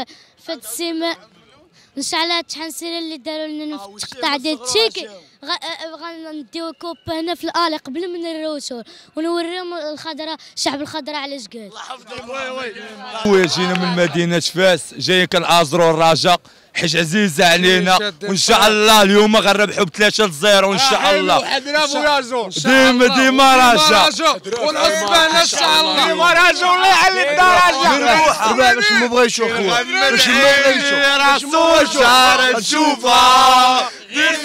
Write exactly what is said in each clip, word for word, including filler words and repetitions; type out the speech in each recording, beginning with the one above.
في هاد السيمانه ان شاء الله تحنسير اللي داروا لنا في التقطاع ديال التشيكي غنديو كوبا هنا في الالي قبل من الروتور ونوريهم الخضراء الشعب الخضراء علاش قال. خويا جينا من مدينه فاس جايين كنعازروا الرجاء حيت عزيزه علينا وان شاء الله اليوم غنربحوا بثلاثه لزيرو ان شاء الله. ديما ديما رجاء والعصبان ان شاء الله ديما رجاء والله يعلي الدرجه باش ما بغيتش خويا باش ما بغيتش راسو شهر نشوفها غير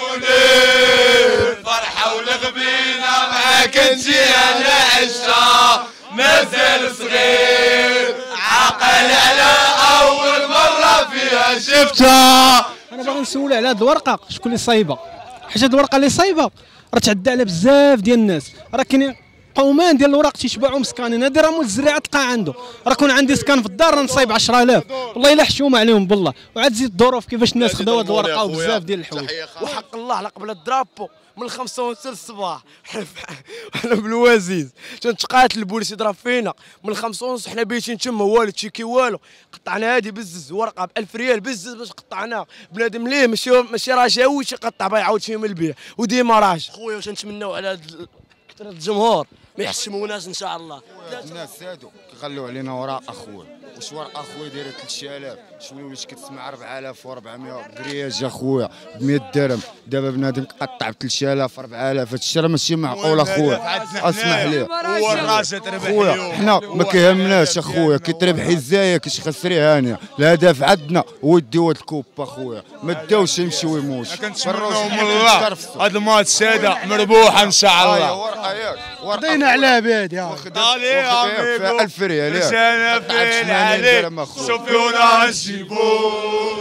سكوني فرحه والغبينه معاك نجي انا عشا مازال صغير عاقل على اول مره فيها شفتها. انا باغي نسول على هذه الورقه شكون اللي صايبه، حيت هذه الورقه اللي صايبه راه تعدى على بزاف ديال الناس، راه كاينين قومان ديال الوراق تيشبعوا مسكانين. هذا راه مول الزريعه تلقى عنده، راه كون عندي سكان في الدار راه نصايب عشرة آلاف والله الا حشومه عليهم بالله. وعاد زيد الظروف كيفاش الناس خداو هذه الورقه وبزاف ديال الحوايج. وحق الله على قبل الدرابو من الخمسة ونص الصباح حنا بالوازيز تنتقاتل البوليس يضرب فينا من الخمسة ونص حنا بيتين تما والو تشيكي والو. قطعنا هذه بزز ورقه ب ألف ريال بزز باش قطعناها. بنادم ليه ماشي ماشي رجاوي يقطع باه يعاود فيهم البيع وديما راجع. خويا واش نتمناو على كثره الجمهور ما يحشموناش ان شاء الله. الناس هادو كيخليو علينا وراء اخويا واش ورقه اخويا دايره ثلاثة آلاف شويه وليت كتسمع أربعة آلاف وأربعمائة كرياج اخويا ب مئة درهم. دابا بنادم كيقطع ب ثلاثة آلاف أربعة آلاف هادشي راه ماشي معقول اخويا اسمح لي. هو الراجل تربح خويا حنا ما كيهمناش اخويا كي تربحي الزايه كتخسري هانيه. الهدف عندنا هو يديو هاد الكوب اخويا ما داوش يمشيو يموت. كنتمنوا من الله هاد الماتش هذا مربوح ان شاء الله. ورقه ياك خدينا على بهادي فيها ألف ريال ياك انا فين عليك شوفونا نجيبو.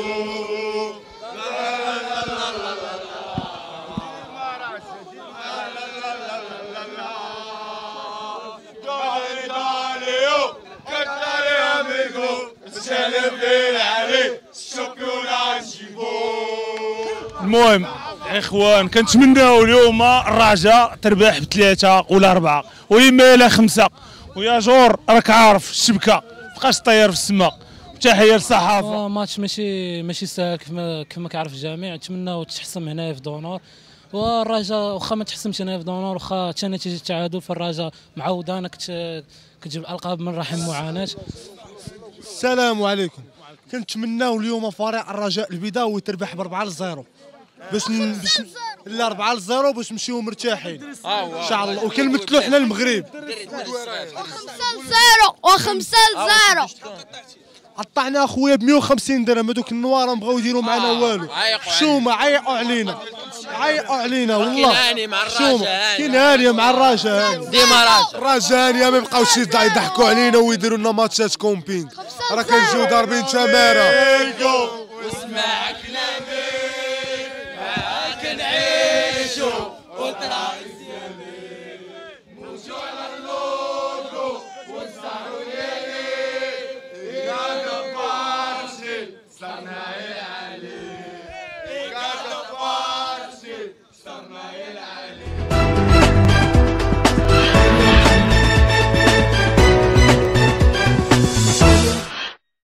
المهم اخوان كنتمناو اليوم الرجاء تربح بثلاثه ولا اربعه ويما الى خمسه. ويا جور راك عارف الشبكه مابقاش طير في السماء. تحيه للصحافه. ماتش ماشي ماشي ساهل كما كما كيعرف الجميع. نتمناو تحسم هنايا في دونور والرجاء واخا ما تحسمش هنايا في دونور واخا حتى نتيجه التعادل فالرجاء معوضه انك كتجيب الالقاب من رحم معاناه. السلام عليكم. كنتمناو اليوم فريق الرجاء البيضاوي تربح بأربعة لزيرو باش باش لا أربعة لزيرو باش نمشيو مرتاحين ان شاء الله وكنمثلوا حنا المغرب. وخمسة لزيرو وخمسة لزيرو قطعنا اخويا ب مئة وخمسين درهم. هذوك النوار بغاو يديروا معنا والو. حشومه عيقوا علينا عيقوا علينا والله. حشومه كاين هانيه مع الرجاء ديما راجع الرجاء هانيه ما يبقاوش يضحكوا علينا ويديروا لنا ماتشات كومبينغ. راه كنجيو ضاربين تماره. واسمع كلامي معاك نعيشو وطرا الزيامين نمشيو على اللوغو والزهرو ديالي كاكا بارشي صناعي علي كاكا بارشي صناعي علي.